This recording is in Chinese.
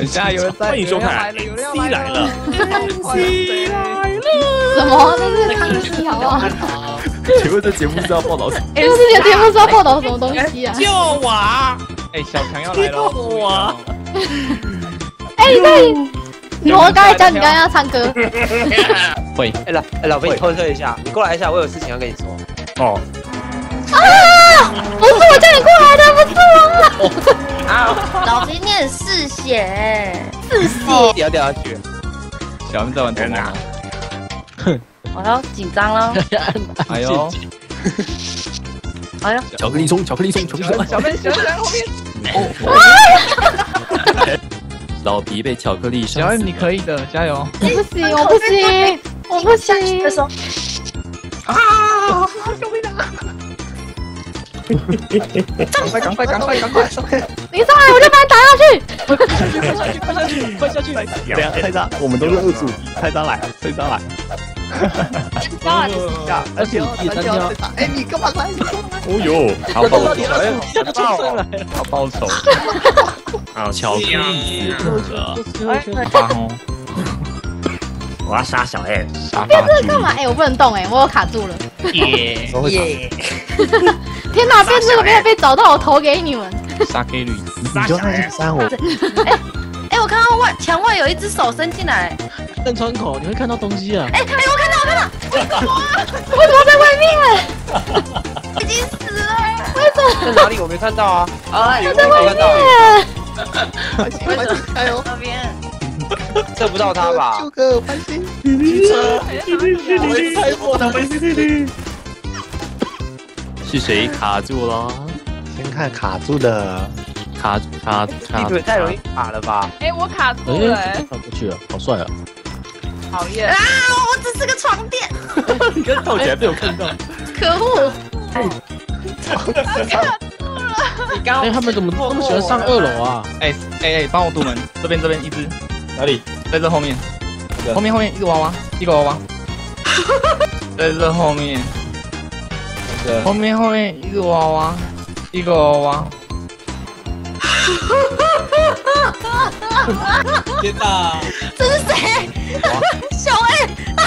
等下有人在， 欢迎收看有人要 C 来了 ，C 来了， 什么？这是康熙好不好？ 请问这节目是要报道什么？ 哎，这节目是要报道什么东西啊？ 救我！ 哎，小强要来了， 我！ 哎，对，我刚才教你刚刚要唱歌。 会， 老飞，你偷退一下，你过来一下，我有事情要跟你说。 哦， 不是我叫你过来的，不是我。 啊，老肥你很嗜血， 是血。 掉下去。 小明在玩头脑吗？ 我要紧张了。 哎呦， 哎呀， 巧克力松，巧克力松，巧克力松。 小妹，小妹在后面。 老皮被巧克力小伤死。 妹你可以的，加油！ 我不行，我不行，我不行。 说啊！救命啊！赶快！ 你上来我就把你打下去。 快下去！ 等下菜渣，我们都是二组，菜渣来，菜渣来。 而且哎，你干嘛来？ 哦呦，好报仇，好报仇。啊，巧克力子， 发红， 我要杀小 M。 变这个干嘛？哎，我不能动哎，我有卡住了。 耶！ 天哪，变这个没有被找到，我投给你们。 杀 K 绿， 你就那杀我。 哎，我看到墙外有一只手伸进来。 正窗口你会看到东西啊！ 哎，我看到， 为什么在外面？ 已经死了。 为什么？ 在哪里？我没看到啊！ 哎， 在外面。 快加油！ 那边。 射不到他吧？ 救个翻新， 我会猜破的， 是谁卡住了？ 先看卡住的， 卡。 你腿太容易卡了吧？ 哎，我卡住了， 上不去了，好帅啊！ 讨厌！ 啊，我只是个床垫。 你刚跳起来被我看到。 可恶！ 你刚哎，他们怎么那么喜欢上2楼啊？ 哎，帮我堵门，这边一只， 哪里？ 在这后面，后面一个娃娃，在这后面，后面一个娃娃， 天哪！ 这是谁？小 A。